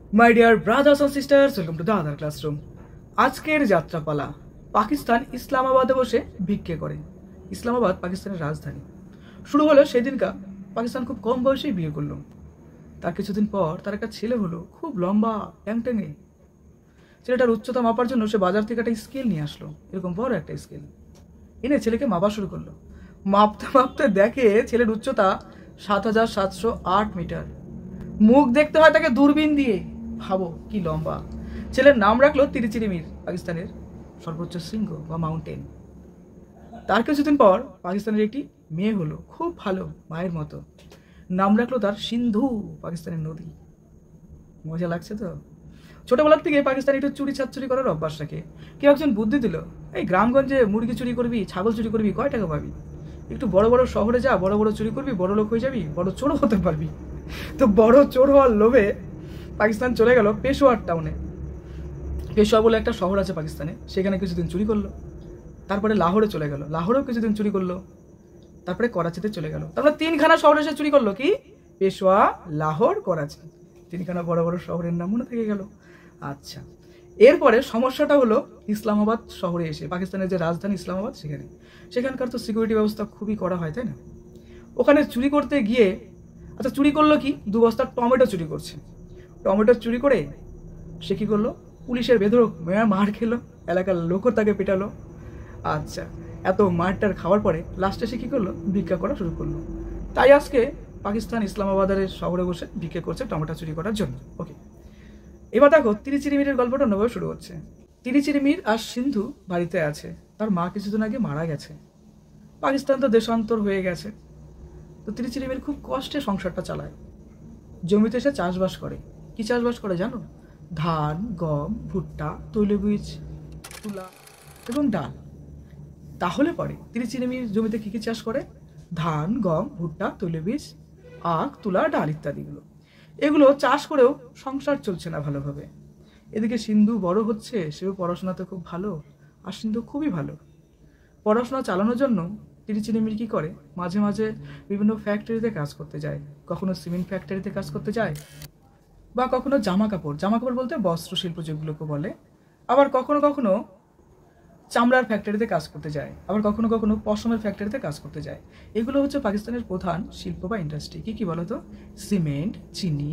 My dear brothers and sisters, welcome to the other classroom. আজকের যাত্রাপালা। পাকিস্তান ইসলামাবাদে বসে ভিক্ষে করে। ইসলামাবাদ পাকিস্তানের রাজধানী। শুরু হলো সেদিনকার পাকিস্তান খুব কম বয়সেই বিয়ে করলো। তার কিছুদিন পর তার একটা ছেলে হলো, খুব লম্বা ট্যাংট্যাঙে। ছেলেটার উচ্চতা মাপার জন্য সে বাজার থেকে একটা স্কেল নিয়ে আসলো, এরকম বড় একটা স্কেল এনে ছেলেকে মাপা শুরু করলো। মাপতে মাপতে দেখে ছেলের উচ্চতা ৭,৭০৮ মিটার। মুখ দেখতে হয় তাকে দূরবীন দিয়ে। ভাবো কি লম্বা। ছেলের নাম রাখলো তিরিচিরিমির, পাকিস্তানের সর্বোচ্চ শৃঙ্গ বা মাউন্টেন। তার কিছুদিন পর পাকিস্তানের একটি মেয়ে হলো, খুব ভালো, মায়ের মতো। নাম রাখলো তার সিন্ধু, পাকিস্তানের নদী। মজা লাগছে তো? ছোটবেলার থেকে পাকিস্তানি একটু চুরি চাচ্চুরি করার অভ্যাস রাখে। কেউ একজন বুদ্ধি দিল, এই গ্রামগঞ্জে মুরগি চুরি করবি, ছাগল চুরি করবি, কয় টাকা পাবি? একটু বড় বড় শহরে যা, বড় বড় চুরি করবি, বড় লোক হয়ে যাবি, বড় চোর হতে পারবি। তো বড় চোর হওয়ার লোভে পাকিস্তান চলে গেল পেশোয়ার টাউনে। পেশোয়া বলে একটা শহর আছে পাকিস্তানে, সেখানে কিছুদিন চুরি করলো। তারপরে লাহোরে চলে গেল, লাহোরেও কিছুদিন চুরি করলো। তারপরে করাচিতে চলে গেল। তারপরে তিনখানা শহরে সে চুরি করলো। কি? পেশোয়া, লাহোর, করাচি। তিনখানা বড় বড় শহরের নাম মনে থেকে গেল। আচ্ছা, এরপরে সমস্যাটা হলো ইসলামাবাদ শহরে এসে, পাকিস্তানের যে রাজধানী ইসলামাবাদ, সেখানকার তো সিকিউরিটি ব্যবস্থা খুবই করা হয়, তাই না? ওখানে চুরি করতে গিয়ে, আচ্ছা চুরি করলো কি, 2 বস্তা টমেটো চুরি করছে। টমেটো চুরি করে সে কি করলো, পুলিশের বেধরক মার খেলো, এলাকার লোকও তাকে পেটালো। আচ্ছা, এত মারটার খাওয়ার পরে লাস্টে সে কি করলো, ভিক্ষা করা শুরু করলো। তাই আজকে পাকিস্তান ইসলামাবাদের শহরে বসে ভিক্ষা করছে টমেটো চুরি করার জন্য। ওকে, এবার দেখো তিরিচিরিমিরের গল্পটা অন্যভাবে শুরু হচ্ছে। তিরিচিরিমির আর সিন্ধু বাড়িতে আছে, তার মা কিছুদিন আগে মারা গেছে। পাকিস্তান তো দেশান্তর হয়ে গেছে। তো তিরিচিরিমির খুব কষ্টে সংসারটা চালায়। জমিতে এসে চাষবাস করে। কি চাষবাস করে জানো? ধান, গম, ভুট্টা, তৈলবীজ, তুলা এবং ডাল। তাহলে পরে তিরিচিরিমির জমিতে কি কি চাষ করে? ধান, গম, ভুট্টা, তৈলবীজ, আখ, তুলা, ডাল ইত্যাদিগুলো। এগুলো চাষ করেও সংসার চলছে না ভালোভাবে। এদিকে সিন্ধু বড় হচ্ছে, সেও পড়াশোনাতে খুব ভালো, আর সিন্ধু খুবই ভালো। পড়াশোনা চালানোর জন্য তিরিচিরিমির কি করে, মাঝে মাঝে বিভিন্ন ফ্যাক্টরিতে কাজ করতে যায়। কখনো সিমেন্ট ফ্যাক্টরিতে কাজ করতে যায়, বা কখনো জামা কাপড় বলতে বস্ত্র শিল্প যেগুলোকে বলে। আবার কখনো কখনো চামড়ার ফ্যাক্টরিতে কাজ করতে যায়, আবার কখনো কখনো পশমের ফ্যাক্টরিতে কাজ করতে যায়। এগুলো হচ্ছে পাকিস্তানের প্রধান শিল্প বা ইন্ডাস্ট্রি। কি কি বলতো? সিমেন্ট, চিনি,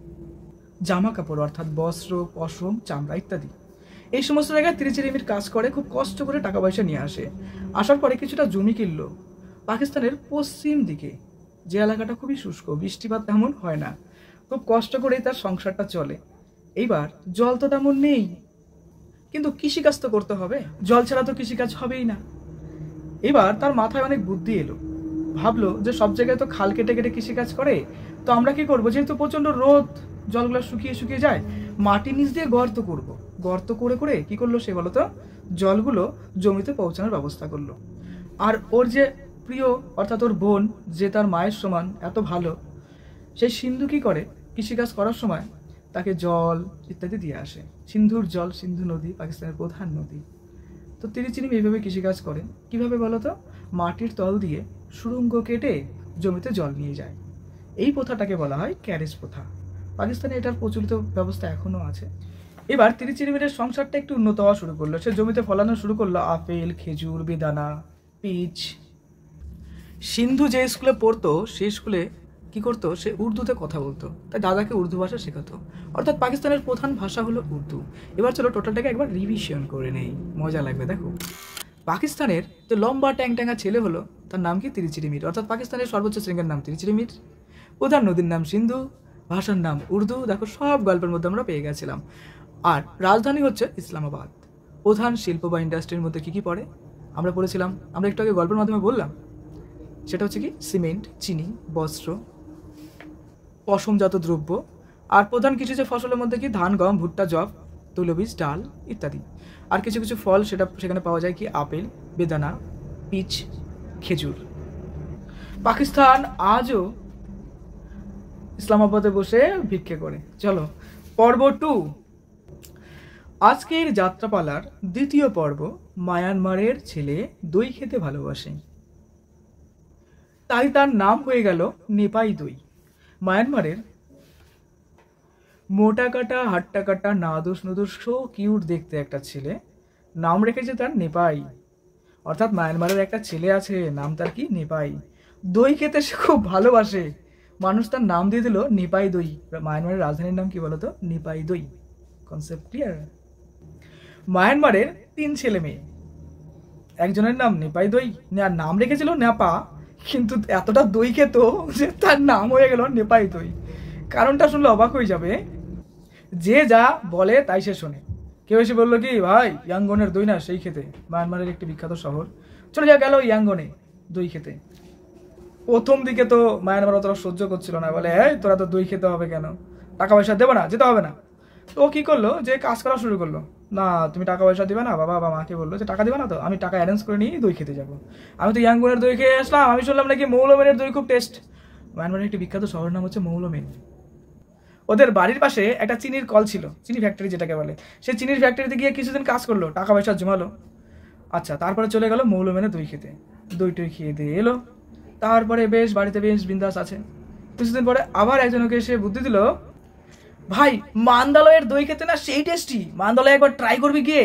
জামা কাপড় অর্থাৎ বস্ত্র, পশম, চামড়া ইত্যাদি। এই সমস্ত জায়গায় তিরিচিরিমির কাজ করে, খুব কষ্ট করে টাকা পয়সা নিয়ে আসে। আসার পরে কিছুটা জমি কিনলো পাকিস্তানের পশ্চিম দিকে, যে এলাকাটা খুবই শুষ্ক, বৃষ্টিপাত তেমন হয় না। খুব কষ্ট করেই তার সংসারটা চলে। এইবার জল তো তেমন নেই, কিন্তু কৃষিকাজ তো করতে হবে, জল ছাড়া তো কৃষিকাজ হবেই না। এবার তার মাথায় অনেক বুদ্ধি এলো। ভাবলো যে সব জায়গায় তো খাল কেটে কেটে কৃষিকাজ করে, তো আমরা কি করবো, যেহেতু প্রচন্ড রোদ, জলগুলো শুকিয়ে শুকিয়ে যায়, মাটির নিচ দিয়ে গর্ত করব। গর্ত করে করে কি করলো সে বলতো, জলগুলো জমিতে পৌঁছানোর ব্যবস্থা করলো। আর ওর যে প্রিয়, অর্থাৎ ওর বোন, যে তার মায়ের সমান এত ভালো, সেই সিন্ধু কি করে, কৃষিকাজ করার সময় তাকে জল ইত্যাদি দিয়ে আসে। সিন্ধুর জল, সিন্ধু নদী পাকিস্তানের প্রধান নদী। তো তিরিচিরিমি এইভাবে কৃষিকাজ করে। কিভাবে বলতো? মাটির তল দিয়ে সুড়ঙ্গ কেটে জমিতে জল নিয়ে যায়। এই প্রথাটাকে বলা হয় ক্যারেজ প্রথা। পাকিস্তানে এটার প্রচলিত ব্যবস্থা এখনো আছে। এবার তিরিচিরিমিরের সংসারটা একটু উন্নত হওয়া শুরু করলো। সে জমিতে ফলানো শুরু করলো আপেল, খেজুর, বেদানা, পিচ। সিন্ধু যে স্কুলে পড়তো, সেই স্কুলে কি করতো, সে উর্দুতে কথা বলতো, তাই দাদাকে উর্দু ভাষা শেখাতো। অর্থাৎ পাকিস্তানের প্রধান ভাষা হলো উর্দু। এবার চলো টোটালটাকে একবার রিভিশন করে নেই, মজা লাগবে। দেখো, পাকিস্তানের যে লম্বা ট্যাংট্যাঙ্গা ছেলে হলো, তার নাম কি? তিরিচিরিমির। অর্থাৎ পাকিস্তানের সর্বোচ্চ শৃঙ্গের নাম তিরিচিরিমির, প্রধান নদীর নাম সিন্ধু, ভাষার নাম উর্দু। দেখো, সব গল্পের মধ্যে আমরা পেয়ে গেছিলাম। আর রাজধানী হচ্ছে ইসলামাবাদ। প্রধান শিল্প বা ইন্ডাস্ট্রির মধ্যে কি কি পড়ে আমরা পড়েছিলাম, আমরা একটু আগে গল্পের মাধ্যমে বললাম। সেটা হচ্ছে কি, সিমেন্ট, চিনি, বস্ত্র, পশমজাত দ্রব্য। আর প্রধান কৃষিজ ফসলের মধ্যে কি, ধান, গম, ভুট্টা, যব, তৈলবীজ, ডাল ইত্যাদি। আর কিছু কিছু ফল সেখানে পাওয়া যায়, কি, আপেল, বেদানা, পিচ, খেজুর। পাকিস্তান আজও ইসলামাবাদে বসে ভিক্ষে করে। চলো পর্ব 2, আজকের যাত্রাপালার দ্বিতীয় পর্ব। মায়ানমারের ছেলে দই খেতে ভালোবাসে, তাই তার নাম হয়ে গেল নেপাই দই। মায়ানমারের মোটা কাটা হাট্টা কাটা নাদুস নুদুস সো কিউট দেখতে একটা ছেলে, নাম রেখেছে তার নেপাই। অর্থাৎ মায়ানমারের একটা ছেলে আছে, নাম তার কি? নেপাই। দই খেতে সে খুব ভালোবাসে, মানুষ তার নাম দিয়ে দিল নেপাই দই। মায়ানমারের রাজধানীর নাম কি বলতো? নেপাই দই। Concept clear? মায়ানমারের 3 ছেলে মেয়ে, একজনের নাম নেপাই দই, আর নাম রেখেছিল নেপা, কিন্তু এতটা দই খেত যে তার নাম হয়ে গেল নেপাই দই। কারণটা শুনলে অবাক হয়ে যাবে। যে যা বলে তাই সে শোনে। কেউ এসে বললো কি, ভাই ইয়াঙ্গনের দই না সেই খেতে, মায়ানমারের একটি বিখ্যাত শহর, চলে যা গেল ইয়াঙ্গনে দই খেতে। প্রথম দিকে তো মায়ানমার অতটা সহ্য করছিল না, বলে এই তোরা তো দই খেতে হবে কেন, টাকা পয়সা দেবো না, যেতে হবে না। তো ও কি করলো, যে কাজ করা শুরু করলো, না তুমি টাকা পয়সা দিবে না, বাবা বা মাকে বললো যে টাকা দিবে না, তো আমি টাকা অ্যারেঞ্জ করে নিয়ে দই খেতে যাবো। আমি তো ইয়াঙ্গনের দই খেয়ে আসলাম, আমি শুনলাম নাকি মৌলমেনের দই খুব টেস্ট। মায়ানমারের একটি বিখ্যাত শহরের নাম হচ্ছে মৌলমেন। ওদের বাড়ির পাশে একটা চিনির কল ছিল, চিনি ফ্যাক্টরি যেটাকে বলে। সেই চিনির ফ্যাক্টরিতে গিয়ে কিছুদিন কাজ করলো, টাকা পয়সা জমালো। আচ্ছা, তারপরে চলে গেল মৌলমেনে দই খেতে, দই টই খেয়ে দিয়ে এলো। তারপরে বেশ বাড়িতে বেশ বিন্দাস আছে। কিছুদিন পরে আবার একজন ওকে এসে বুদ্ধি দিল, ভাই মান্দালয়ের দই খেতে না সেই টেস্টি, মান্দালয় একবার ট্রাই করবি গিয়ে।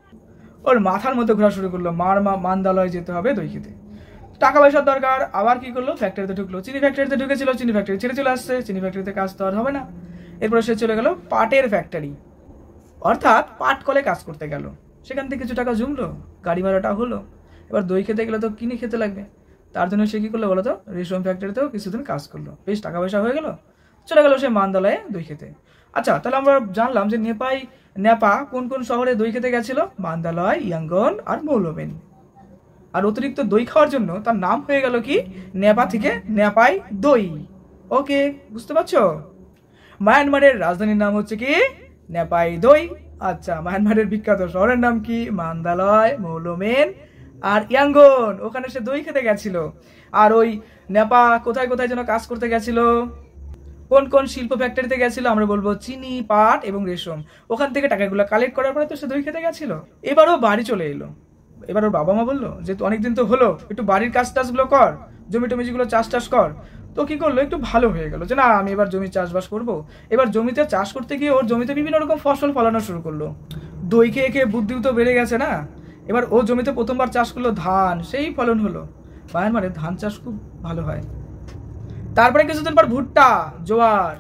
ওর মাথার মধ্যে ঘোরা শুরু করলো, মান্দালয় যেতে হবে দই খেতে, টাকা পয়সার দরকার। আবার কি করলো, ফ্যাক্টরিতে ঢুকলো, চিনি ফ্যাক্টরিতে ঢুকেছিল, চিনি ফ্যাক্টরি ছেড়ে চলে আসছে, চিনি ফ্যাক্টরিতে কাজ তো আর হবে না। এরপরে সে চলে গেল পাটের ফ্যাক্টরি, অর্থাৎ পাট কলে কাজ করতে গেল। সেখান থেকে কিছু টাকা জমলো, গাড়ি ভাড়াটা হলো। এবার দই খেতে গেলে তো কিনে খেতে লাগবে, তার জন্য সে কি করলো বলতো, রেশম ফ্যাক্টরিতেও কিছুদিন কাজ করলো, বেশ টাকা পয়সা হয়ে গেল, চলে গেল সে মান্দালয়ে দই খেতে। আচ্ছা, তাহলে আমরা জানলাম যে নেপা কোন কোন শহরে দই খেতে গেছিল, মান্দালয়, ইয়াঙ্গন আর মৌলমেন। আর অতিরিক্ত দই খাওয়ার জন্য তার নাম হয়ে গেল কি, নেপা থেকে নেপাই দই। ওকে, বুঝতে পারছো? মায়ানমারের রাজধানীর নাম হচ্ছে কি, নেপাই দই। আচ্ছা, মায়ানমারের বিখ্যাত শহরের নাম কি, মান্দালয়, মৌলমেন আর ইয়াঙ্গন। ওখানে সে দই খেতে গেছিল। আর ওই নেপা কোথায় কোথায় যেন কাজ করতে গেছিল, কোন কোন শিল্প ফ্যাক্টরিতে গেছিল, আমরা বলবো চিনি, পাট এবং রেশম। ওখান থেকে টাকাগুলো কালেক্ট করার পরে তো সে দই খেতে গেছিল। এবারও বাড়ি চলে এলো। এবার ওর বাবা মা বললো যে অনেকদিন তো হলো, একটু বাড়ির কাজ টাজগুলো কর, জমি টমি যেগুলো চাষ কর। তো কি করলো, একটু ভালো হয়ে গেল যে না আমি এবার জমি চাষবাস করবো। এবার জমিতে চাষ করতে গিয়ে ওর জমিতে বিভিন্ন রকম ফসল ফলানো শুরু করলো। দই খেয়ে খেয়ে বুদ্ধিও তো বেড়ে গেছে না। এবার ও জমিতে প্রথমবার চাষ করলো ধান, সেই ফলন হলো। মায়ানমারে ধান চাষ খুব ভালো হয়। তারপরে কিছুদিন পর ভুট্টা, জোয়ার,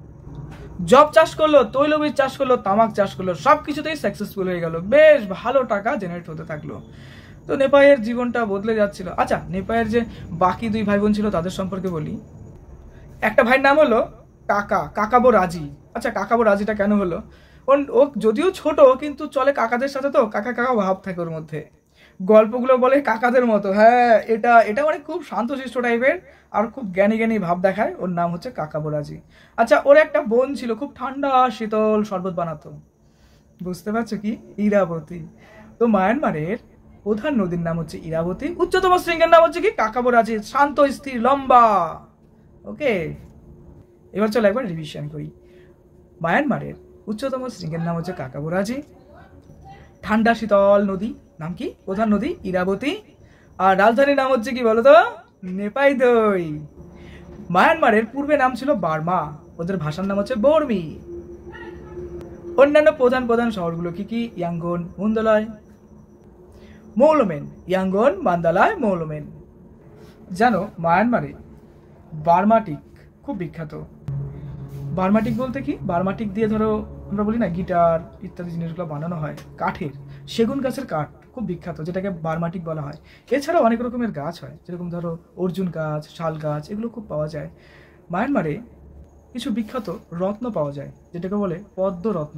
জব চাষ করলো, তৈলবীজ চাষ করলো, তামাক চাষ করলো, সবকিছুতেই সাকসেসফুল হয়ে গেল, বেশ ভালো টাকা জেনারেট হতে থাকলো। তো নেপায়ের জীবনটা বদলে যাচ্ছিল। আচ্ছা, নেপায়ের যে বাকি 2 ভাই বোন ছিল তাদের সম্পর্কে বলি। একটা ভাইয়ের নাম হলো কাকাবো রাজি। আচ্ছা, কাকাবো রাজিটা কেন হলো, ও যদিও ছোট কিন্তু চলে কাকাদের সাথে, তো কাকা কাকা ভাব থাকে ওর মধ্যে, গল্পগুলো বলে কাকাদের মতো। হ্যাঁ, এটা মানে খুব শান্তশিষ্ট টাইপের আর খুব জ্ঞানী জ্ঞানী ভাব দেখায়। ওর নাম হচ্ছে কাকাবো রাজি। আচ্ছা, ওর একটা বোন ছিল, খুব ঠান্ডা শীতল শরবত বানাতো, বুঝতে পারছো কি, ইরাবতী। তো মায়ানমারের প্রধান নদীর নাম হচ্ছে ইরাবতী, উচ্চতম শৃঙ্গের নাম হচ্ছে কি, কাকাবো রাজি, শান্ত স্থির লম্বা। ওকে, এবার চলো একবার রিভিশন করি। মায়ানমারের উচ্চতম শৃঙ্গের নাম হচ্ছে কাকাবো রাজি, ঠান্ডা শীতল নদী নাম কি, প্রধান নদী ইরাবতী, আর রাজধানীর নাম হচ্ছে কি বলতো, নেপাই দই। মায়ানমারের পূর্বে নাম ছিল বার্মা, ওদের ভাষার নাম হচ্ছে বর্মি। অন্যান্য প্রধান প্রধান শহরগুলো কি কি, Yangon, Mandalay, Moulmein. Yangon, Mandalay, Moulmein. জানো মায়ানমারে বার্মাটিক খুব বিখ্যাত। বার্মাটিক বলতে কি, বার্মাটিক দিয়ে ধরো আমরা বলি না গিটার ইত্যাদি জিনিসগুলো বানানো হয়, কাঠের, সেগুন গাছের কাঠ খুব বিখ্যাত, যেটাকে বার্মাটিক বলা হয়। এছাড়াও অনেক রকমের গাছ হয়, যেরকম ধরো অর্জুন গাছ, শাল গাছ, এগুলো খুব পাওয়া যায়। মায়ানমারে কিছু বিখ্যাত রত্ন পাওয়া যায়, যেটাকে বলে পদ্মরত্ন,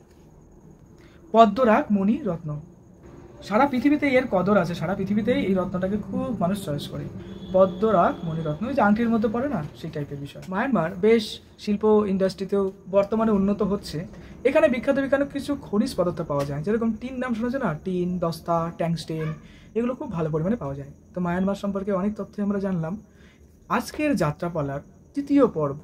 পদ্মরাগ মণি রত্ন। সারা পৃথিবীতে এর কদর আছে, সারা পৃথিবীতেই এই রত্নটাকে খুব মানুষ চয়েস করে। পদ্মরাগ মণিরত্ন, যে আংটির মধ্যে পড়ে না, সেই টাইপের বিষয়। মায়ানমার বেশ শিল্প ইন্ডাস্ট্রিতেও বর্তমানে উন্নত হচ্ছে। এখানে বিখ্যাত কিছু খনিজ পদার্থ পাওয়া যায়, যেরকম টিন নাম শুনেছে না, টিন, দস্তা, ট্যাংস্টেন, এগুলো খুব ভালো পরিমাণে পাওয়া যায়। তো মায়ানমার সম্পর্কে অনেক তথ্য আমরা জানলাম। আজকের যাত্রাপালার 3য় পর্ব,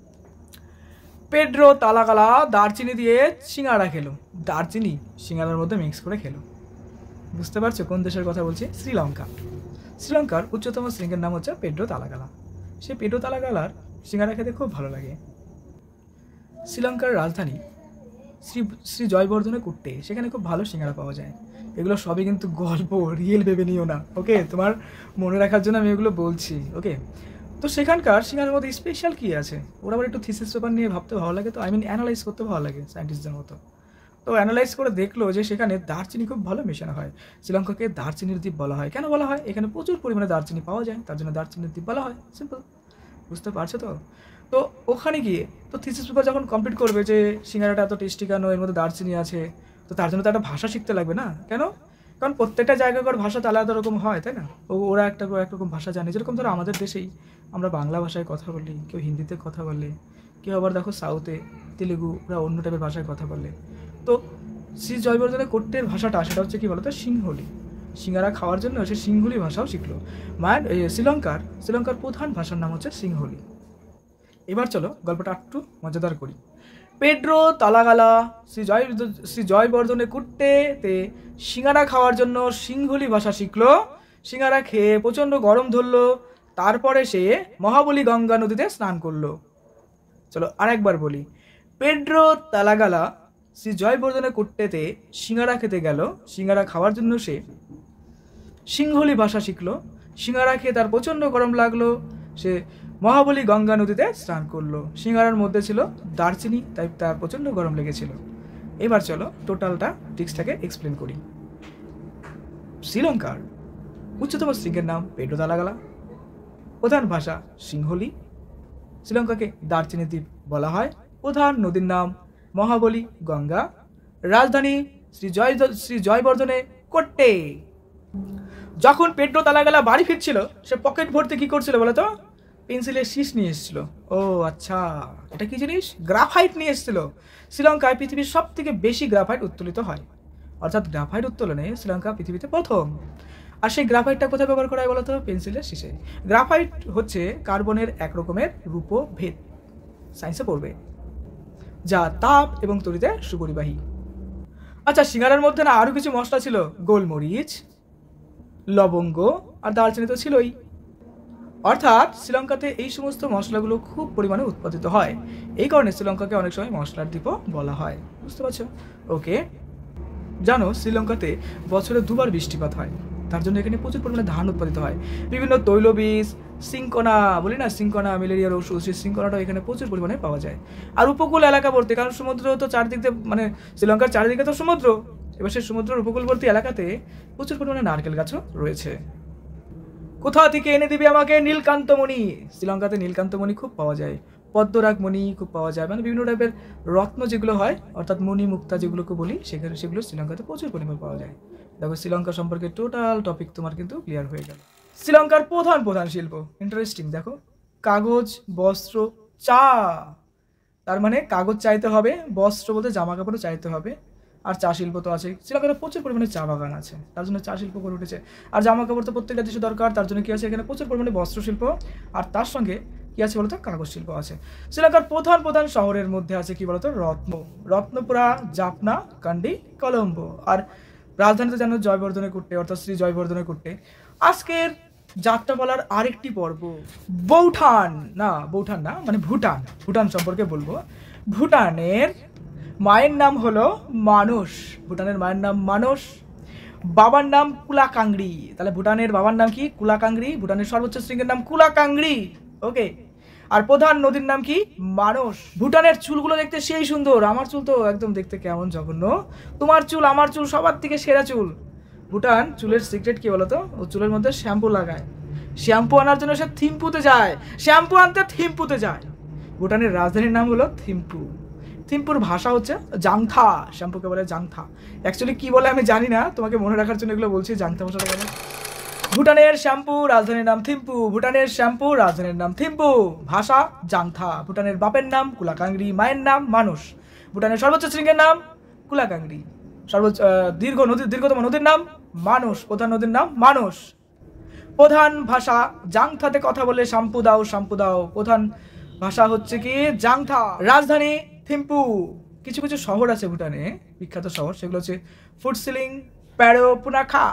পেড্রো তালাকালা দারচিনি দিয়ে সিঙ্গাড়া খেলো, দারচিনি সিঙ্গাড়ার মধ্যে মিক্স করে খেলো। বুঝতে পারছো কোন দেশের কথা বলছি, শ্রীলঙ্কা। শ্রীলঙ্কার উচ্চতম শৃঙ্গের নাম হচ্ছে পেড্রো তালাকালা। সেই পেড্রো তালাকালার সিঙ্গাড়া খেতে খুব ভালো লাগে। শ্রীলঙ্কার রাজধানী শ্রী শ্রী জয়বর্ধনে কুট্টে, সেখানে খুব ভালো সিঙ্গারা পাওয়া যায়। এগুলো সবই কিন্তু গল্প, রিয়েল ভেবে নিও না, ওকে? তোমার মনে রাখার জন্য আমি এগুলো বলছি, ওকে? তো সেখানকার সিঙ্গারার মধ্যে স্পেশাল কী আছে, ওরা আবার একটু থিসিস পেপার নিয়ে ভাবতে ভালো লাগে, তো অ্যানালাইজ করতে ভালো লাগে সায়েন্টিস্টদের মতো। তো অ্যানালাইজ করে দেখলো যে সেখানে দারচিনি খুব ভালো মেশানো হয়। শ্রীলঙ্কাকে দারচিনির দ্বীপ বলা হয়। কেন বলা হয়? এখানে প্রচুর পরিমাণে দারচিনি পাওয়া যায়, তার জন্য দারচিনির দ্বীপ বলা হয়। সিম্পল, বুঝতে পারছো তো? তো ওখানে গিয়ে তো থিসিস পেপার যখন কমপ্লিট করবে যে সিঙ্গারাটা এত টেস্টি কেন, এর মধ্যে দারচিনি আছে, তো তার জন্য তো একটা ভাষা শিখতে লাগবে না? কেন? কারণ প্রত্যেকটা জায়গাকার ভাষা তো আলাদা রকম হয়, তাই না? ওরা একরকম ভাষা জানে, যেরকম ধরো আমাদের দেশেই আমরা বাংলা ভাষায় কথা বলি, কেউ হিন্দিতে কথা বলে, কেউ আবার দেখো সাউথে তেলেগু, ওরা অন্য টাইপের ভাষায় কথা বলে। তো শ্রী জয়বর্ধনের কোট্টের ভাষাটা সেটা হচ্ছে কি বলতো, সিংহলি। সিঙ্গারা খাওয়ার জন্য সে সিংহলি ভাষাও শিখলো। শ্রীলঙ্কার প্রধান ভাষার নাম হচ্ছে সিংহলি। এবার চলো গল্পটা একটু মজাদার করি। পেড্রো তালাগালা শ্রী জয়বর্ধনে কুট্টেতে সিঙ্গারা খাওয়ার জন্য সিংহলি ভাষা শিখলো। সিঙ্গারা খেয়ে প্রচণ্ড গরম ধরলো, তারপরে সে মহাবলী গঙ্গা নদীতে স্নান করলো। চলো আরেকবার বলি। পেড্রো তালাগালা শ্রী জয়বর্ধনে কুট্টেতে সিঙ্গারা খেতে গেল। সিঙ্গারা খাওয়ার জন্য সে সিংহলি ভাষা শিখলো। সিঙ্গারা খেয়ে তার প্রচণ্ড গরম লাগলো, সে মহাবলী গঙ্গা নদীতে স্নান করলো। সিঙ্গারার মধ্যে ছিল দারচিনি, তাই তার প্রচণ্ড গরম লেগেছিল। এবার চলো টোটালটা টিক্সটাকে এক্সপ্লেন করি। শ্রীলঙ্কার উচ্চতম শৃঙ্গের নাম পেড্রো তালাগালা, প্রধান ভাষা সিংহলি, শ্রীলঙ্কাকে দারচিনি দ্বীপ বলা হয়, প্রধান নদীর নাম মহাবলী গঙ্গা, রাজধানী শ্রী জয়বর্ধনে কোট্টে। যখন পেড্রো তালাগালা বাড়ি ফিরছিল, সে পকেট ভর্তি কি করছিল বলতো? পেন্সিলের শীষ নিয়ে এসেছিল। ও আচ্ছা, এটা কি জিনিস? গ্রাফাইট নিয়ে এসেছিল। শ্রীলঙ্কায় পৃথিবীর সব থেকে বেশি গ্রাফাইট উত্তোলিত হয়, অর্থাৎ গ্রাফাইট উত্তোলনে শ্রীলঙ্কা পৃথিবীতে প্রথম। আর সেই গ্রাফাইটটা কোথায় ব্যবহার করা হয় বলতো? পেন্সিলের শীষে। গ্রাফাইট হচ্ছে কার্বনের এক রকমের রূপভেদ, সায়েন্সে পড়বে, যা তাপ এবং তড়িতে সুপরিবাহী। আচ্ছা, সিঙ্গারার মধ্যে না আরও কিছু মশলা ছিল, গোলমরিচ, লবঙ্গ আর দারচিনি তো ছিলই। অর্থাৎ শ্রীলঙ্কাতে এই সমস্ত মশলাগুলো খুব পরিমাণে উৎপাদিত হয়। এই কারণে শ্রীলঙ্কাকে অনেক সময় মশলার দ্বীপও বলা হয়, বুঝতে পারছো? ওকে। জানো শ্রীলঙ্কাতে বছরে 2বার বৃষ্টিপাত হয়, তার জন্য এখানে প্রচুর পরিমাণে ধান উৎপাদিত হয়। বিভিন্ন তৈলবীজ, সিঙ্কনা, বলি না সিঙ্কনা, ম্যালেরিয়ার ওষুধ, সেই সিঙ্কনাটাও এখানে প্রচুর পরিমাণে পাওয়া যায়। আর উপকূল এলাকাবর্তী, কারণ সমুদ্র তো চারদিক দিয়ে, মানে শ্রীলঙ্কার চারিদিকে তো সমুদ্র, এবার সেই সমুদ্রের উপকূলবর্তী এলাকাতে প্রচুর পরিমাণে নারকেল গাছও রয়েছে। কোথা থেকে এনে দিবি আমাকে নীলকান্তমণি? শ্রীলঙ্কাতে নীলকান্তমণি খুব পাওয়া যায়, পদ্মরাগমণি খুব পাওয়া যায়, মানে বিভিন্ন টাইপের রত্ন যেগুলো হয়, অর্থাৎ মণি মুক্তা যেগুলোকে বলি, সেগুলো শ্রীলঙ্কাতে প্রচুর পরিমাণে পাওয়া যায়। দেখো শ্রীলঙ্কা সম্পর্কে টোটাল টপিক তোমার কিন্তু ক্লিয়ার হয়ে গেল। শ্রীলঙ্কার প্রধান শিল্প, ইন্টারেস্টিং, দেখো কাগজ, বস্ত্র, চা। তার মানে কাগজ চাইতে হবে, বস্ত্র বলতে জামা কাপড়ও চাইতে হবে, আর চা শিল্প তো আছে। শ্রীলঙ্কাতে প্রচুর পরিমাণে চা বাগান আছে, তার জন্য চা শিল্প করে উঠেছে। আর জামা কাপড় তো প্রত্যেকটা দেশে দরকার, তার জন্য কি আছে এখানে প্রচুর পরিমাণে বস্ত্র শিল্প, আর তার সঙ্গে কি আছে বলতো? কাগজ শিল্প আছে। শ্রীলঙ্কার প্রধান শহরের মধ্যে আছে কি বলতো? রত্নপুরা, জাফনা, কান্ডি, কলম্বো। আর রাজধানীতে জানো জয়বর্ধনে কুট্টে, অর্থাৎ শ্রী জয়বর্ধনে কুট্টে। আজকের যাত্রাপালার আরেকটি পর্ব বৌঠান না, মানে ভুটান সম্পর্কে বলবো। ভুটানের মায়ের নাম হলো মানুষ, ভুটানের মায়ের নাম মানুষ, বাবার নাম কুলাকাংড়ি। তাহলে ভুটানের বাবার নাম কি? কুলাকাংড়ি। ভুটানের সর্বোচ্চ শৃঙ্গের নাম কুলাকাংড়ি, ওকে। আর প্রধান নদীর নাম কি? মানুষ। ভুটানের চুলগুলো দেখতে সেই সুন্দর, আমার চুল তো একদম দেখতে কেমন জঘন্য, তোমার চুল আমার চুল সবার থেকে সেরা চুল। ভুটান চুলের সিক্রেট কি বলতো? ও চুলের মধ্যে শ্যাম্পু লাগায়, শ্যাম্পু আনার জন্য সে শ্যাম্পু আনতে থিম্পুতে যায়। ভুটানের রাজধানীর নাম হলো থিম্পু। থিম্পুর ভাষা হচ্ছে জাংথা, শ্যাম্পুকে বলে জাংথা। অ্যাকচুয়ালি কি বলে আমি জানি না, তোমাকে মনে রাখার জন্য এগুলো বলছি, জাংথা ভাষাটা কেন। ভুটানের শ্যাম্পু, রাজধানীর নাম থিম্পু। ভুটানের শ্যাম্পু, রাজধানীর নাম থিম্পু, ভাষা জাংথা। ভুটানের বাপের নাম কুলাকাংড়ি, মায়ের নাম মানুষ। ভুটানের সর্বোচ্চ শৃঙ্গের নাম কুলাকাংড়ি, দীর্ঘতম নদীর নাম মানুষ, প্রধান নদীর নাম মানুষ। প্রধান ভাষা জাংথাতে কথা বলে শ্যাম্পু দাও। প্রধান ভাষা হচ্ছে কি? জাংথা। রাজধানী থিম্পু। কিছু শহর আছে ভুটানে, বিখ্যাত শহর, সেগুলো হচ্ছে ফুটসিলিং, প্যারোপুনাখা,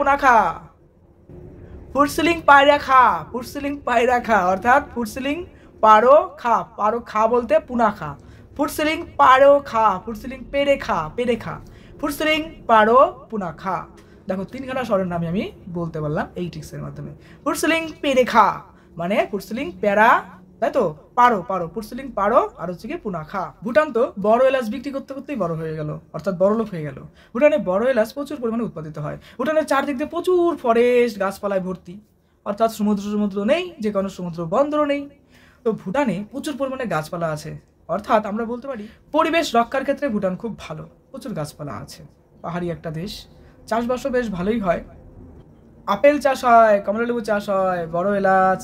অর্থাৎ ফুটসিলিং পারো খা বলতে পুনা খা। ফুটসিলিং পারো খা, ফুটসিলিং পেরে খা, ফুটসিলিং পারো পুনা খা। দেখো 3খানা স্বরের নামে আমি বলতে পারলাম এই ট্রিক্সের মাধ্যমে। ফুটসিলিং পেরে খা মানে ফুটসিলিং প্যারা, তাই তো, পারো ফুটসিলিং পারো আর হচ্ছে কি পুনা খা। ভুটান তো বড় এলাচ বিক্রি করতে করতেই বড় হয়ে গেল, অর্থাৎ বড় লোক হয়ে গেল। ভুটানে বড় এলাচ প্রচুর পরিমাণে উৎপাদিত হয়। ভুটানের চারদিক দিয়ে প্রচুর ফরেস্ট গাছপালায় ভর্তি, অর্থাৎ সমুদ্র নেই, যে কোনো সমুদ্র বন্দরও নেই। তো ভুটানে প্রচুর পরিমাণে গাছপালা আছে, অর্থাৎ আমরা বলতে পারি পরিবেশ রক্ষার ক্ষেত্রে ভুটান খুব ভালো, প্রচুর গাছপালা আছে। পাহাড়ি একটা দেশ, চাষবাসও বেশ ভালোই হয়। আপেল চাষ হয়, কমলালেবু চাষ হয়, বড় এলাচ,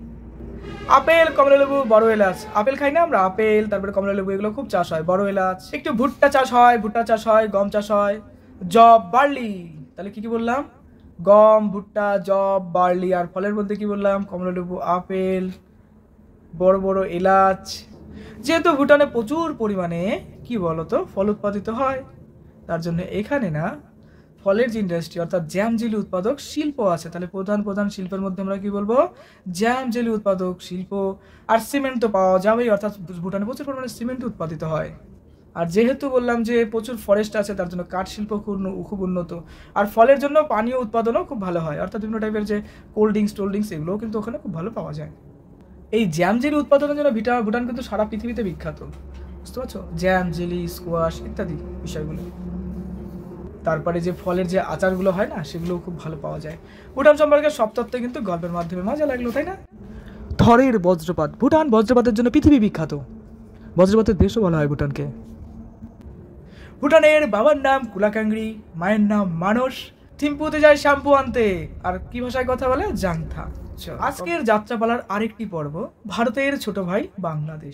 আপেল কমলালেবু বড় এলাচ, আপেল খাই না আমরা, আপেল তারপরে কমলালেবু এগুলো খুব চাষ হয়, বড় এলাচ। একটু ভুট্টা চাষ হয়, গম চাষ হয়, জব, বার্লি। তাহলে কি বললাম? গম, ভুট্টা, জব, বার্লি। আর ফলের মধ্যে কি বললাম? কমলালেবু, আপেল, বড় বড় এলাচ। যেহেতু ভুটানে প্রচুর পরিমাণে কি বলতো ফল উৎপাদিত হয়, তার জন্য এখানে না ফলের যে ইন্ডাস্ট্রি অর্থাৎ জ্যাম জেলি উৎপাদক শিল্প আছে। তাহলে প্রধান শিল্পের মধ্যে আমরা কি বলবো? জ্যাম জেলি উৎপাদক শিল্প। আর সিমেন্ট তো পাওয়া যাবেই, অর্থাৎ ভুটানে প্রচুর পরিমাণে সিমেন্ট উৎপাদিত হয়। আর যেহেতু বললাম যে প্রচুর ফরেস্ট আছে, তার জন্য কাঠ শিল্প খুব উন্নত। আর ফলের জন্য পানীয় উৎপাদনও খুব ভালো হয়, অর্থাৎ বিভিন্ন টাইপের যে কোল্ড ড্রিঙ্কস এগুলোও কিন্তু ওখানে খুব ভালো পাওয়া যায়। এই জ্যাম জেলি উৎপাদনের জন্য ভুটান কিন্তু সারা পৃথিবীতে বিখ্যাত, বুঝতে পারছো? জ্যাম, জেলি, স্কোয়াশ ইত্যাদি বিষয়গুলো। তারপরে যে ফলের যে আচারগুলো হয় না, সেগুলোও খুব ভালো পাওয়া যায়। ভুটান সম্পর্কে সব তথ্য কিন্তু গল্পের মাধ্যমে মজা লাগলো, তাই না? থরের বজ্রপাত, ভুটান বজ্রপাতের জন্য পৃথিবী বিখ্যাত, বজ্রপাতের দেশও বলা হয় ভুটানকে। ভুটানের বাবার নাম কুলাকাংরি, মায়ের নাম মানস, থিম্পুতে যায় শ্যাম্পু আনতে। আর কি ভাষায় কথা বলে? জাংথা। আজকের যাত্রাপালার আরেকটি পর্ব, ভারতের ছোট ভাই বাংলাদেশ।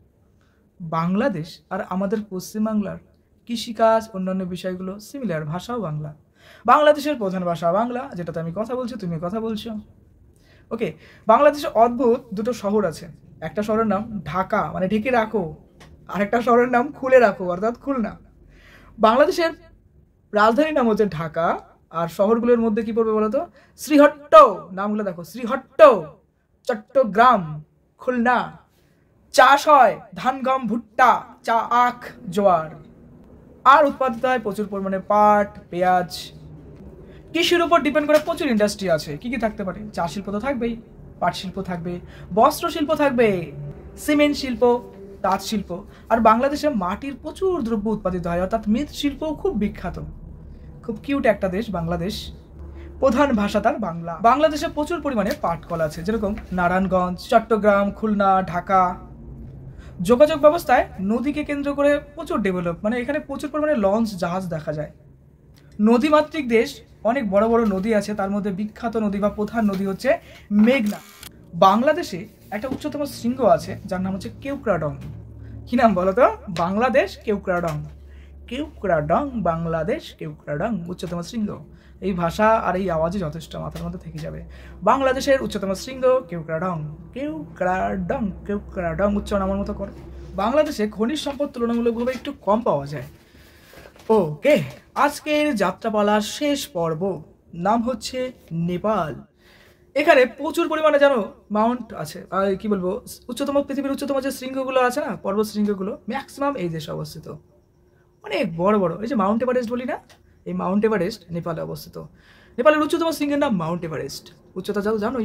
বাংলাদেশ আর আমাদের পশ্চিমবাংলার কৃষিকাজ অন্যান্য বিষয়গুলো সিমিলার, ভাষাও বাংলা। বাংলাদেশের প্রধান ভাষা বাংলা, যেটাতে আমি কথা বলছি, তুমি কথা বলছো। ওকে, বাংলাদেশে অদ্ভুত দুটো শহর আছে। একটা শহরের নাম ঢাকা মানে ঢেকে রাখো, আর একটা শহরের নাম খুলে রাখো অর্থাৎ খুলনা। বাংলাদেশের রাজধানীর নাম হচ্ছে ঢাকা, আর শহরগুলোর মধ্যে কি পড়বে বলতো? শ্রীহট্ট, নামগুলো দেখো, শ্রীহট্ট, চট্টগ্রাম, খুলনা। চাষ হয় ধান, গম, ভুট্টা, চা, আখ, জোয়ার। আর উৎপাদিত হয় প্রচুর পরিমাণে পাট, পেঁয়াজ। কৃষির উপর ডিপেন্ড করে প্রচুর ইন্ডাস্ট্রি আছে। কি কি থাকতে পারে? চা শিল্প তো থাকবেই, পাট শিল্প থাকবে, বস্ত্র শিল্প থাকবে, সিমেন্ট শিল্প, তাঁত শিল্প। আর বাংলাদেশে মাটির প্রচুর দ্রব্য উৎপাদিত হয়, অর্থাৎ মৃৎ শিল্পও খুব বিখ্যাত। খুব কিউট একটা দেশ বাংলাদেশ। প্রধান ভাষা তার বাংলা। বাংলাদেশে প্রচুর পরিমাণে পাটকল আছে, যেরকম নারায়ণগঞ্জ, চট্টগ্রাম, খুলনা, ঢাকা। যোগাযোগ ব্যবস্থায় নদীকে কেন্দ্র করে প্রচুর ডেভেলপ, মানে এখানে প্রচুর পরিমাণে লঞ্চ, জাহাজ দেখা যায়। নদীমাতৃক দেশ, অনেক বড় বড় নদী আছে, তার মধ্যে বিখ্যাত নদী বা প্রধান নদী হচ্ছে মেঘনা। বাংলাদেশে একটা উচ্চতম শৃঙ্গ আছে যার নাম হচ্ছে কেওক্রাডং। কি নাম বলো তো? বাংলাদেশ কেওক্রাডং। কেওক্রাডং, বাংলাদেশ কেওক্রাডং, উচ্চতম শৃঙ্গ। এই ভাষা আর এই আওয়াজই যথেষ্ট, মাথার মধ্যে থেকে যাবে। বাংলাদেশের উচ্চতম শৃঙ্গ কেওক্রাডং, কেওক্রাডং, কেওক্রাডং। উচ্চারণ আমার মতো করো। বাংলাদেশে খনিজ সম্পদ তুলনামূলকভাবে একটু কম পাওয়া যায়। ওকে, আজকের যাত্রাপালার শেষ পর্ব, নাম হচ্ছে নেপাল। এখানে প্রচুর পরিমাণে জানো মাউন্ট আছে, আর কি বলবো, পৃথিবীর উচ্চতম যে শৃঙ্গগুলো আছে না, পর্বত শৃঙ্গগুলো ম্যাক্সিমাম এই দেশে অবস্থিত, অনেক বড় বড়। এই যে মাউন্ট এভারেস্ট বলি না, এই মাউন্ট এভারেস্ট নেপালে অবস্থিত। নেপালের উচ্চতম শৃঙ্গের নাম মাউন্ট এভারেস্ট। উচ্চতা যত জানোই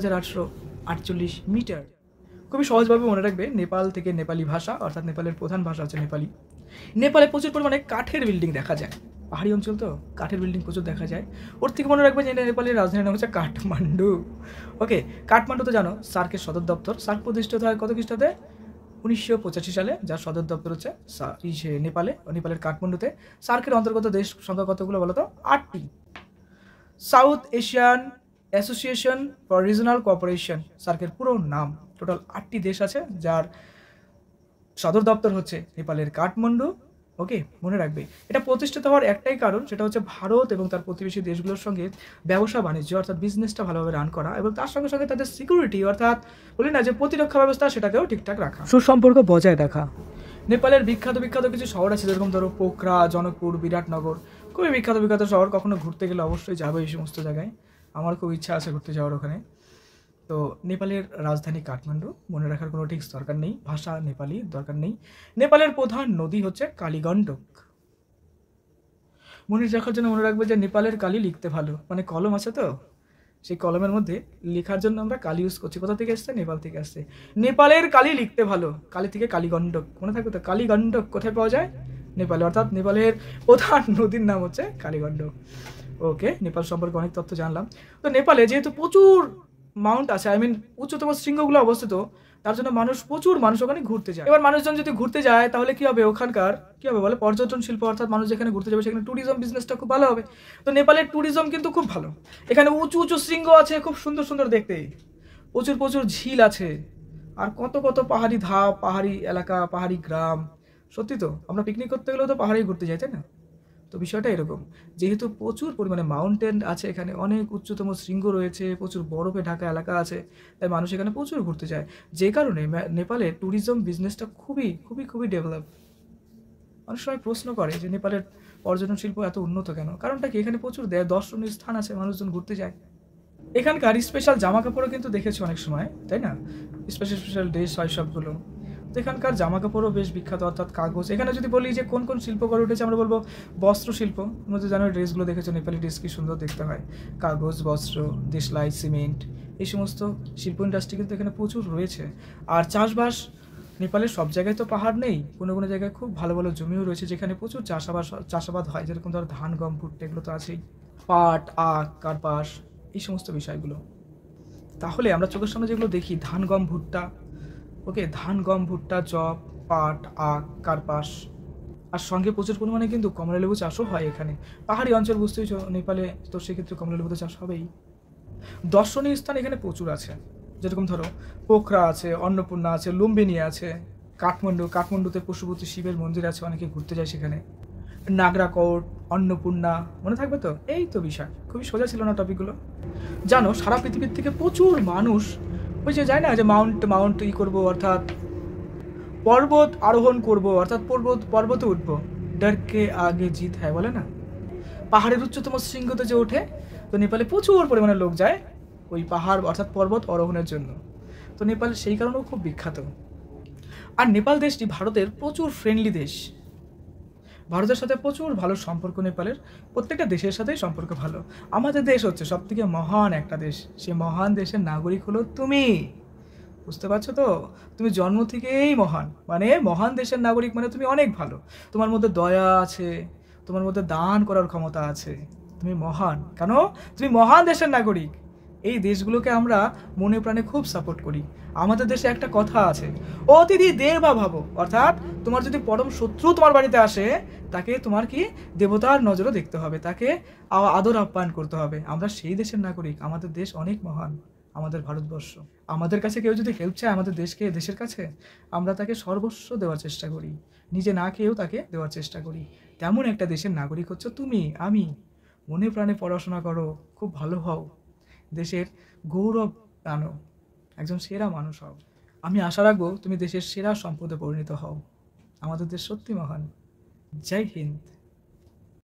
8848 মিটার। খুবই সহজভাবে মনে রাখবে, নেপাল থেকে নেপালি ভাষা, অর্থাৎ নেপালের প্রধান ভাষা হচ্ছে নেপালি। নেপালে প্রচুর পরিমাণে কাঠের বিল্ডিং দেখা যায়, পাহাড়ি অঞ্চল তো কাঠের বিল্ডিং প্রচুর দেখা যায়। ওর থেকে মনে রাখবে যে নেপালের রাজধানীর নাম হচ্ছে কাঠমান্ডু। ওকে, কাঠমান্ডু তো জানো সার্কের সদর দপ্তর। সার্ক প্রতিষ্ঠিত হয় কত খ্রিস্টাব্দে? 1985 সালে, যার সদর দপ্তর হচ্ছে নেপালে, নেপালের কাঠমান্ডুতে। সার্কের অন্তর্গত দেশ সংখ্যা কতগুলো বলো তো? 8টি। South Asian Association for Regional Cooperation, সার্কের পুরো নাম। টোটাল 8টি দেশ আছে, যার সদর দপ্তর হচ্ছে নেপালের কাঠমান্ডু। ওকে, মনে রাখবে। এটা প্রতিষ্ঠিত হওয়ার একটাই কারণ, সেটা হচ্ছে ভারত এবং তার প্রতিবেশী দেশগুলোর সঙ্গে ব্যবসা বাণিজ্য অর্থাৎ বিজনেসটা ভালোভাবে রান করা, এবং তার সঙ্গে সঙ্গে তাদের সিকিউরিটি অর্থাৎ বলি না যে প্রতিরক্ষা ব্যবস্থা, সেটাকেও ঠিকঠাক রাখা, সুসম্পর্ক বজায় রাখা। নেপালের বিখ্যাত কিছু শহর আছে, যেরকম ধরো পোখরা, জনকপুর, বিরাটনগর। খুবই বিখ্যাত শহর। কখনো ঘুরতে গেলে অবশ্যই যাবে এই সমস্ত জায়গায়। আমার খুব ইচ্ছা আছে ঘুরতে যাওয়ার ওখানে। তো নেপালের রাজধানী কাঠমান্ডু, মনে রাখার কোনো ঠিক দরকার নেই, ভাষা নেপালি দরকার নেই। নেপালের প্রধান নদী হচ্ছে কালীগণ্ডক। মনে রাখার জন্য মনে রাখবে যে নেপালের কালি লিখতে ভালো, মানে কলম আছে তো, সেই কলমের মধ্যে লেখার জন্য আমরা কালি ইউজ করছি। কোথা থেকে আসছে? নেপাল থেকে আসছে। নেপালের কালি লিখতে ভালো, কালি থেকে কালীগণ্ডক, মনে থাকবে তো। কালীগণ্ডক কোথায় পাওয়া যায়? নেপালে, অর্থাৎ নেপালের প্রধান নদীর নাম হচ্ছে কালীগণ্ডক। ওকে, নেপাল সম্পর্কে অনেক তথ্য জানলাম। তো নেপালে যেহেতু প্রচুর মাউন্ট আছে, উচ্চতম শৃঙ্গগুলো অবস্থিত, তার জন্য প্রচুর মানুষ ওখানে ঘুরতে যায়। এবার মানুষজন যদি ঘুরতে যায় তাহলে কি হবে? ওখানকার কি হবে বলে? পর্যটন শিল্প, অর্থাৎ মানুষ যেখানে ঘুরতে যাবে সেখানে ট্যুরিজম বিজনেসটা খুব ভালো হবে। তো নেপালের ট্যুরিজম কিন্তু খুব ভালো। এখানে উঁচু উঁচু শৃঙ্গ আছে, খুব সুন্দর সুন্দর দেখতে, প্রচুর প্রচুর ঝিল আছে, আর কত কত পাহাড়ি ধাপ, পাহাড়ি এলাকা, পাহাড়ি গ্রাম। সত্যি তো, আমরা পিকনিক করতে গেলেও তো পাহাড়ে ঘুরতে যাই, তাই না? তো বিষয়টা এরকম, যেহেতু প্রচুর পরিমাণে মাউন্টেন আছে, এখানে অনেক উচ্চতম শৃঙ্গ রয়েছে, প্রচুর বরফে ঢাকা এলাকা আছে, তাই মানুষ এখানে প্রচুর ঘুরতে যায়। যে কারণে নেপালের ট্যুরিজম বিজনেসটা খুবই খুবই খুবই ডেভেলপ। অনেক সময় প্রশ্ন করে যে নেপালের পর্যটন শিল্প এত উন্নত কেন? কারণটা কি? এখানে প্রচুর দর্শনীয় স্থান আছে, মানুষজন ঘুরতে যায়। এখানকার স্পেশাল জামা কাপড়ও কিন্তু দেখেছি অনেক সময়, তাই না? স্পেশাল স্পেশাল ড্রেস হয় সবগুলো। তো এখানকার জামা কাপড়ও বেশ বিখ্যাত, অর্থাৎ কাগজ। এখানে যদি বলি যে কোন কোন শিল্প গড়ে উঠেছে, আমরা বলবো বস্ত্র শিল্প। তোমরা তো জানো ড্রেসগুলো দেখেছো, নেপালি ড্রেস কি সুন্দর দেখতে হয়। কাগজ, বস্ত্র, দেশলাই, সিমেন্ট, এই সমস্ত শিল্প ইন্ডাস্ট্রি কিন্তু এখানে প্রচুর রয়েছে। আর চাষবাস, নেপালের সব জায়গায় তো পাহাড় নেই, কোনো কোনো জায়গায় খুব ভালো ভালো জমিও রয়েছে যেখানে প্রচুর চাষাবাদ হয়, যেরকম ধরো ধান, গম, ভুট্টা, এগুলো তো আছেই, পাট, আখ, কার্পাস, এই সমস্ত বিষয়গুলো। তাহলে আমরা চোখের সামনে যেগুলো দেখি, ধান, গম, ভুট্টা, ওকে, ধান, গম, ভুট্টা, জব, পাট, আখ, কার্পাস, আর সঙ্গে প্রচুর পরিমাণে কিন্তু কমলালেবু চাষও হয় এখানে। পাহাড়ি অঞ্চল বুঝতেই নেপালে, তো সেক্ষেত্রে কমলালেবু তো চাষ হবেই। দর্শনীয় স্থান এখানে প্রচুর আছে, যেরকম ধরো পোখরা আছে, অন্নপূর্ণা আছে, লুম্বিনী আছে। কাঠমান্ডুতে পশুপতি শিবের মন্দির আছে, অনেকে ঘুরতে যায় সেখানে। নাগরাকোট, অন্নপূর্ণা, মনে থাকবে তো? এই তো বিষয়, খুবই সোজা ছিল না টপিকগুলো? জানো সারা পৃথিবীর থেকে প্রচুর মানুষ ওই যে যায় না, যে মাউন্ট করবো, অর্থাৎ পর্বত আরোহণ করব, অর্থাৎ পর্বতে উঠবো, ডরকে আগে জিত হ্যায় বলে না? পাহাড়ের উচ্চতম শৃঙ্গতে যে ওঠে, তো নেপালে প্রচুর পরিমাণে লোক যায় ওই পাহাড় অর্থাৎ পর্বত আরোহণের জন্য। তো নেপাল সেই কারণেও খুব বিখ্যাত। আর নেপাল দেশটি ভারতের প্রচুর ফ্রেন্ডলি দেশ, ভারতের সাথে প্রচুর ভালো সম্পর্ক নেপালের, প্রত্যেকটা দেশের সাথেই সম্পর্ক ভালো। আমাদের দেশ হচ্ছে সব থেকে মহান একটা দেশ, সেই মহান দেশের নাগরিক হলো তুমি। বুঝতে পারছো তো? তুমি জন্ম থেকেই মহান, মানে মহান দেশের নাগরিক, মানে তুমি অনেক ভালো, তোমার মধ্যে দয়া আছে, তোমার মধ্যে দান করার ক্ষমতা আছে, তুমি মহান। কেন? তুমি মহান দেশের নাগরিক। এই দেশগুলোকে আমরা মনে প্রাণে খুব সাপোর্ট করি। আমাদের দেশে একটা কথা আছে, অতিথি দেবা ভাব, অর্থাৎ তোমার যদি পরম শত্রু তোমার বাড়িতে আসে, তাকে তোমার কি দেবতার নজরে দেখতে হবে, তাকে আদর আপ্যায়ন করতে হবে। আমরা সেই দেশের নাগরিক, আমাদের দেশ অনেক মহান, আমাদের ভারতবর্ষ। আমাদের কাছে কেউ যদি হেল্প চায় আমাদের দেশের কাছে, আমরা তাকে সর্বস্ব দেওয়ার চেষ্টা করি, নিজে না খেয়েও তাকে দেওয়ার চেষ্টা করি। তেমন একটা দেশের নাগরিক হচ্ছে তুমি, আমি। মনে প্রাণে পড়াশোনা করো, খুব ভালো হও, দেশের গৌরব আনো, একজন সেরা মানুষ হও। আমি আশা রাখবো তুমি দেশের সেরা সম্পদে পরিণত হও। আমাদের দেশ সত্যি মহান। জয় হিন্দ।